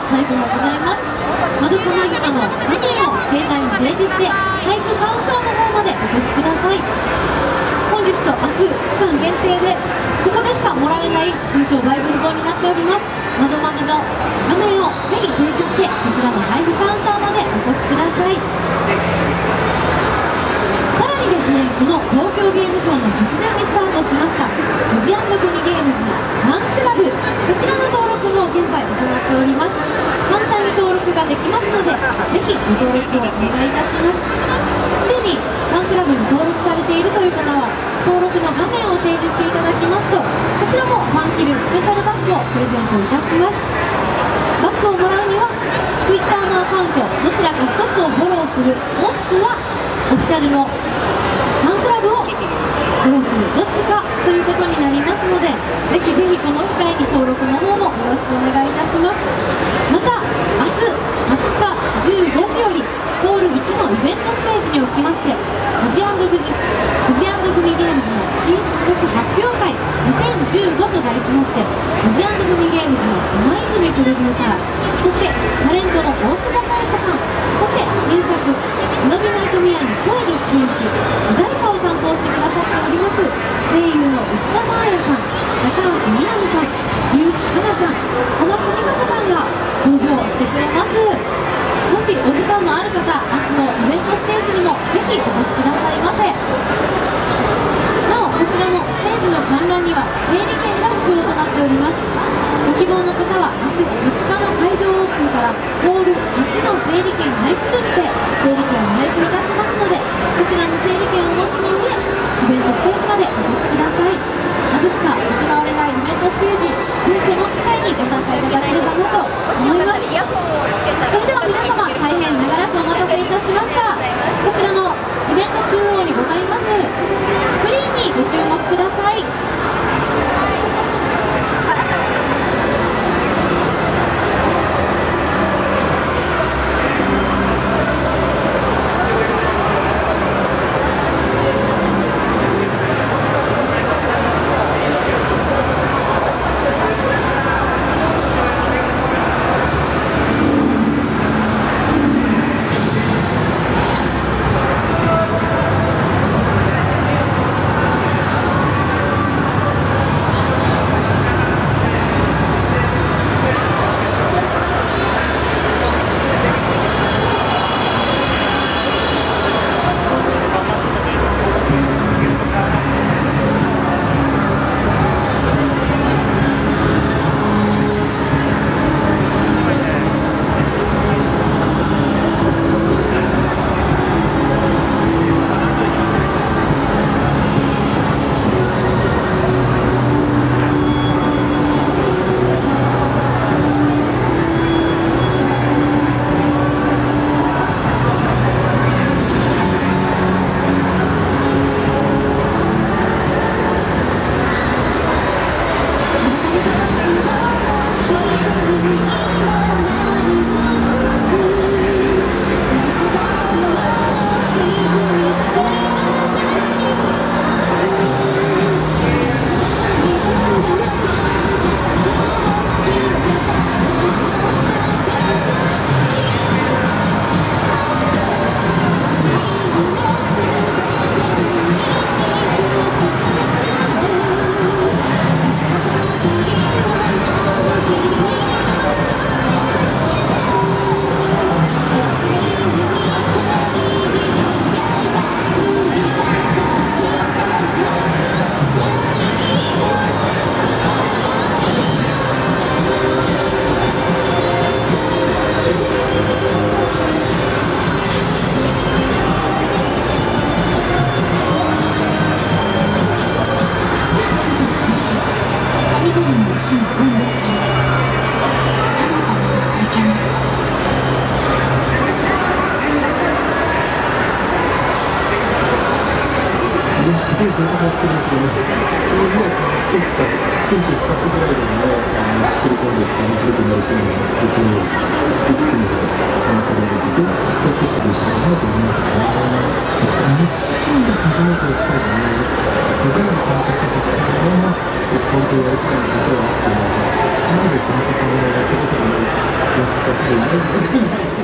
在庫もございます。マドコマギカの画面を携帯に提示して配布カウンターの方までお越しください。本日と明日期間限定でここでしかもらえない新商売分本になっております。マドマギの画面をぜひ提示してこちらの配布カウンターまでお越しください。さらにですね、この東京ゲームショウの直前にスタートしましたフジ&グミゲームズのファンクラブ、こちらの登録も現在行っております。簡単に登録ができますのでぜひご登録をお願いいたします。すでにファンクラブに登録されているという方は登録の画面を提示していただきますと、こちらもファンキルスペシャルバッグをプレゼントいたします。バッグをもらうには Twitter のアカウントどちらか1つをフォローする、もしくはオフィシャルのファンクラブをフォローする、どっちかということになりますので、ぜひぜひこの機会に登録の方もよろしくお願いいたします。また明日20日15時よりホール1のイベントステージにおきまして、フジ&グミゲームズの新作発表会2015と題しまして、フジ&グミゲームズの今泉プロデューサー、そしてタレントの大久保佳代子さん、そして新作「忍びナイトメア」に声で出演し主題歌を担当してくださっております声優の内田真礼さん、高橋みなみさん、結城かなさん、小松美香子さんが登場してくれます。もしお時間のある方、明日のイベントステージにもぜひお越しくださいませ。なおこちらのステージの観覧には整理券が必要となっております。ご希望の方は明日2日の会場オープンからホール8の整理券配布所にて整理券を配布いたしますので、こちらの整理券をお持ちの上イベントステージまでお越しください。明日しか行われないイベントステージ、ぜひこの機会にご参加いただければなと思います。それでは皆様、大変長らくお待たせいたしました。こちらのイベント中央にございますスクリーンにご注目ください。 すごい全部入ってるし、普通の季節2つぐらいでも作り込んで面白くなるシーンが僕にいくつも中で出て一つしていきたいなと思いますね。めっちゃ興味が初めての力じゃない全部参加させていろんな本当にやりたいなとは思っています。なのでこの作品をやったことがない使ってもいないですね。